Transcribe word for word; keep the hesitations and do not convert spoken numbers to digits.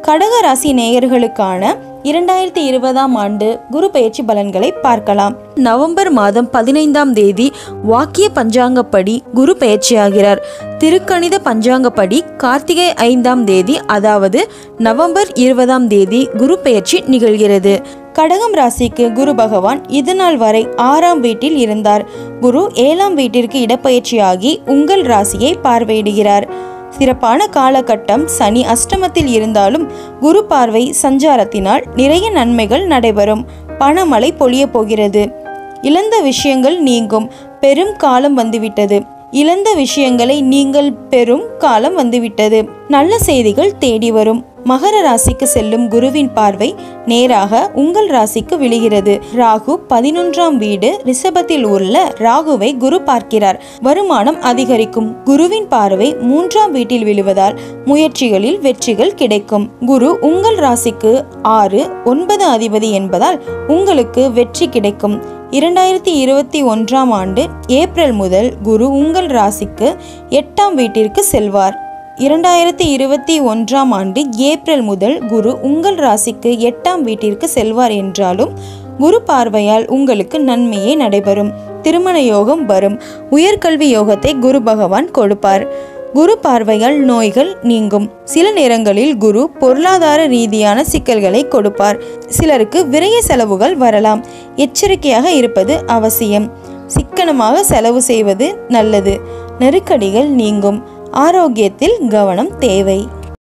கடகராசி நேயர்களுக்கான இரண்டாயிரத்தி இருபதாம் ஆண்டு குரு பெயர்ச்சி பலன்களை பார்க்கலாம். நவம்பர் மாதம் பதினைந்தாம் தேதி வாக்கிய பஞ்சாங்கப்படி குரு பெயர்ச்சியாகிறார். திருக்கணித பஞ்சாங்கப்படி கார்த்திகை ஐந்தாம் தேதி அதாவது நவம்பர் இருபதாம் தேதி குரு பெயர்ச்சி நிகழ்கிறது. கடகம் ராசிக்கு குரு பகவான் இதுநாள் வரை ஆறாம் வீட்டில் இருந்தார். குரு ஏழாம் வீட்டிற்கு இடப்பெயர்ச்சியாகி உங்கள் ராசியை பார்வையிடுகிறார். சிறப்பான காலகட்டம். சனி அஷ்டமத்தில் இருந்தாலும் குரு பார்வை சஞ்சாரத்தினால் நிறைய நன்மைகள் நடைபெறும். பணமழை பொழிய போகிறது. இழந்த விஷயங்கள் நீங்கும். பெரும் காலம் வந்துவிட்டது. இழந்த விஷயங்களை நீங்கள் பெரும் காலம் வந்துவிட்டது. நல்ல செய்திகள் தேடி வரும். மகர ராசிக்கு செல்லும் குருவின் பார்வை நேராக உங்கள் ராசிக்கு விழுகிறது. ராகு பதினொன்றாம் வீடு ரிஷபத்தில் உள்ள ராகுவை குரு பார்க்கிறார். வருமானம் அதிகரிக்கும். குருவின் பார்வை மூன்றாம் வீட்டில் விழுவதால் முயற்சிகளில் வெற்றிகள் கிடைக்கும். குரு உங்கள் ராசிக்கு ஆறு ஒன்பது அதிபதி என்பதால் உங்களுக்கு வெற்றி கிடைக்கும். இரண்டாயிரத்தி இருபத்தி ஒன்றாம் ஆண்டு ஏப்ரல் முதல் குரு உங்கள் ராசிக்கு எட்டாம் வீட்டிற்கு செல்வார். இரண்டாயிரத்தி இருபத்தி ஒன்றாம் ஆண்டு ஏப்ரல் முதல் குரு உங்கள் ராசிக்கு எட்டாம் வீட்டிற்கு செல்வார் என்றாலும் குரு பார்வையால் உங்களுக்கு நன்மையே நடைபெறும். திருமண யோகம் வரும். உயர்கல்வி யோகத்தை குரு பகவான் கொடுப்பார். குரு பார்வையால் நோய்கள் நீங்கும். சில நேரங்களில் குரு பொருளாதார ரீதியான சிக்கல்களை கொடுப்பார். சிலருக்கு விரய செலவுகள் வரலாம். எச்சரிக்கையாக இருப்பது அவசியம். சிக்கனமாக செலவு செய்வது நல்லது. நெருக்கடிகள் நீங்கும். ஆரோக்கியத்தில் கவனம் தேவை.